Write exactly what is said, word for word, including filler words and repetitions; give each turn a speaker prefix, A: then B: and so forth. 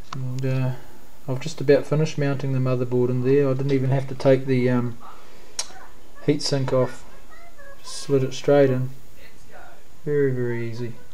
A: And uh, I've just about finished mounting the motherboard in there. I didn't even have to take the um, heatsink off, just slid it straight in. Very very easy.